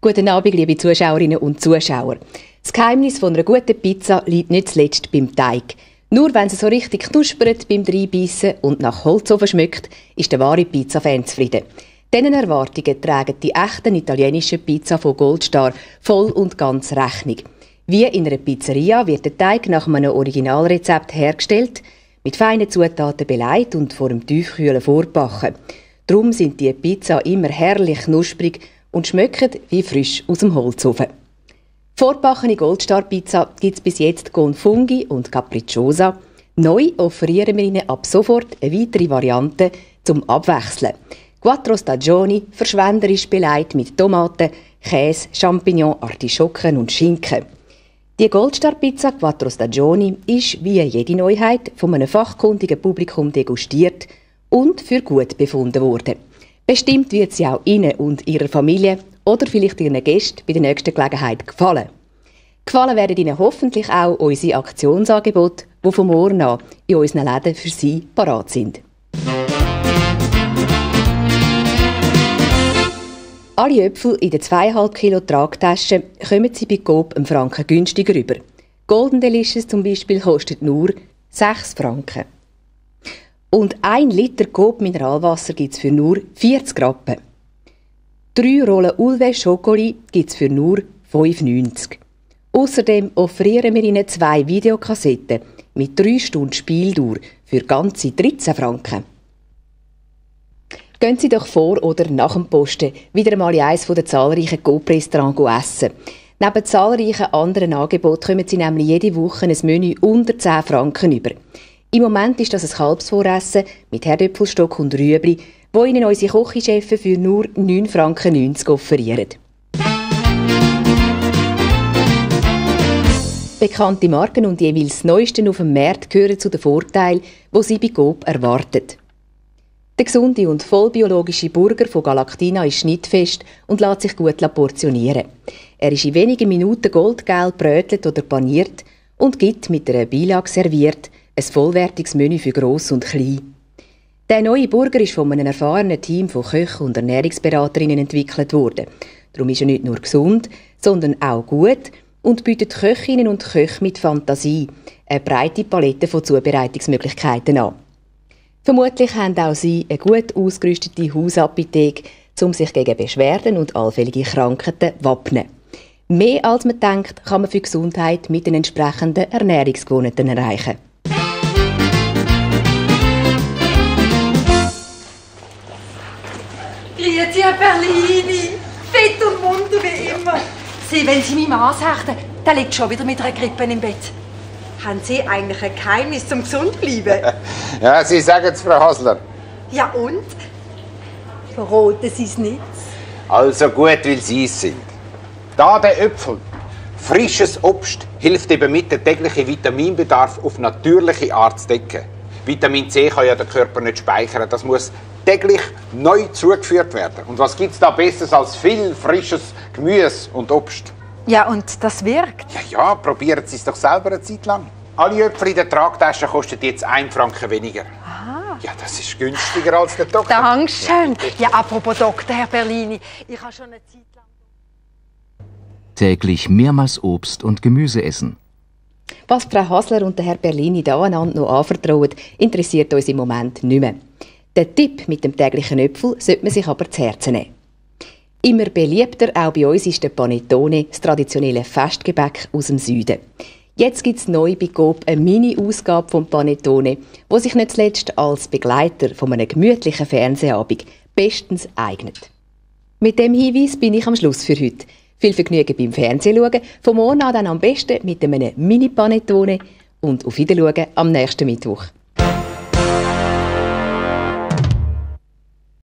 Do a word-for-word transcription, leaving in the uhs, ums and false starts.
Guten Abend, liebe Zuschauerinnen und Zuschauer. Das Geheimnis von einer guten Pizza liegt nicht zuletzt beim Teig. Nur wenn sie so richtig knuspert beim Reinbeissen und nach Holzofen schmeckt, ist der wahre Pizza-Fan zufrieden. Diesen Erwartungen tragen die echten italienischen Pizza von Goldstar voll und ganz Rechnung. Wie in einer Pizzeria wird der Teig nach einem Originalrezept hergestellt, mit feinen Zutaten beleidigt und vor dem Tiefkühlen vorgebacken. Darum sind die Pizza immer herrlich knusprig und schmecken wie frisch aus dem Holzofen. Vorgebackene Goldstar-Pizza gibt es bis jetzt con Funghi und Capricciosa. Neu offerieren wir Ihnen ab sofort eine weitere Variante zum Abwechseln. Quattro Stagioni, verschwenderisch beleidigt mit Tomaten, Käse, Champignons, Artischocken und Schinken. Die Goldstar-Pizza Quattro Stagioni ist, wie jede Neuheit, von einem fachkundigen Publikum degustiert und für gut befunden worden. Bestimmt wird sie auch Ihnen und Ihrer Familie oder vielleicht Ihren Gästen bei der nächsten Gelegenheit gefallen. Gefallen werden Ihnen hoffentlich auch unsere Aktionsangebote, die vom morgen an in unseren Läden für Sie parat sind. Alle Äpfel in der zwei Komma fünf Kilo Tragtasche kommen Sie bei Coop einen Franken günstiger rüber. Golden Delicious zum Beispiel kostet nur sechs Franken. Und ein Liter Coop Mineralwasser gibt es für nur vierzig Rappen. Drei Rollen Ulve Schokoli gibt es für nur fünf neunzig. Außerdem offerieren wir Ihnen zwei Videokassetten mit drei Stunden Spieldauer für ganze dreizehn Franken. Gehen Sie doch vor oder nach dem Posten wieder einmal in eines der zahlreichen Coop-Restaurants essen. Neben zahlreichen anderen Angeboten kommen Sie nämlich jede Woche ein Menü unter zehn Franken über. Im Moment ist das ein Kalbsvoressen mit Herdöpfelstock und Rüebli, wo Ihnen unsere Küchenchefs für nur neun Franken neunzig offerieren. Bekannte Marken und jeweils das Neueste auf dem Markt gehören zu den Vorteilen, die Sie bei Coop erwarten. Der gesunde und vollbiologische Burger von Galactina ist schnittfest und lässt sich gut portionieren. Er ist in wenigen Minuten goldgelb brötelt oder paniert und gibt mit einer Beilage serviert ein vollwertiges Menü für Gross und Klein. Der neue Burger ist von einem erfahrenen Team von Köchen und Ernährungsberaterinnen entwickelt worden. Darum ist er nicht nur gesund, sondern auch gut und bietet Köchinnen und Köche mit Fantasie eine breite Palette von Zubereitungsmöglichkeiten an. Vermutlich haben auch Sie eine gut ausgerüstete Hausapotheke, um sich gegen Beschwerden und allfällige Krankheiten zu wappnen. Mehr als man denkt, kann man für Gesundheit mit den entsprechenden Ernährungsgewohnheiten erreichen. Grüezi, Herr Perlini. Fit und munter wie immer. Sie, wenn Sie mich mal ansehen, der liegt schon wieder mit einer Grippe im Bett. Haben Sie eigentlich ein Geheimnis zum Gesundbleiben? Ja, Sie sagen es, Frau Hasler. Ja und? Verraten Sie es nicht? Also gut, weil Sie es sind. Da der Äpfel, frisches Obst, hilft eben mit, den täglichen Vitaminbedarf auf natürliche Art zu decken. Vitamin C kann ja der Körper nicht speichern. Das muss täglich neu zugeführt werden. Und was gibt es da Besseres als viel frisches Gemüse und Obst? Ja, und das wirkt? Ja, ja, probieren Sie es doch selber eine Zeit lang. Alle Äpfel in der Tragtasche kosten jetzt einen Franken weniger. Aha. Ja, das ist günstiger als der Doktor. Dankeschön. Ja, apropos Doktor, Herr Perlini, ich habe schon eine Zeit lang... Täglich mehrmals Obst und Gemüse essen. Was Frau Hasler und der Herr Perlini da einander noch anvertrauen, interessiert uns im Moment nicht mehr. Der Tipp mit dem täglichen Äpfel sollte man sich aber zu Herzen nehmen. Immer beliebter, auch bei uns, ist der Panettone, das traditionelle Festgebäck aus dem Süden. Jetzt gibt es neu bei Coop eine Mini-Ausgabe vom Panettone, wo sich nicht zuletzt als Begleiter von einem gemütlichen Fernsehabend bestens eignet. Mit dem Hinweis bin ich am Schluss für heute. Viel Vergnügen beim Fernsehen schauen, von morgen an dann am besten mit einem Mini-Panettone und auf Wiedersehen am nächsten Mittwoch.